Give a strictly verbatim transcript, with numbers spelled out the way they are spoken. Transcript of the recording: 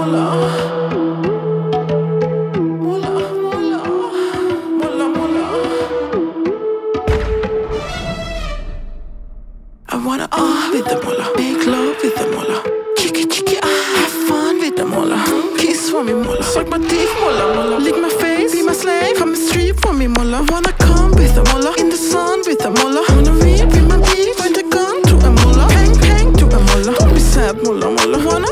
Mullah. Mullah, Mullah. Mullah, Mullah. I wanna ah with the Mullah. Make love with the Mullah. Chiki, chiki, ah. Have fun with the Mullah. Kiss for me, Mullah. Suck my dick, Mullah, Mullah. Lick my face, be my slave. Come and street for me, Mullah. Wanna come with the Mullah. In the sun with the Mullah. Wanna read with my beat. Point a gun to a Mullah. Peng, peng to a Mullah. Don't be sad, Mullah, Mullah. Wanna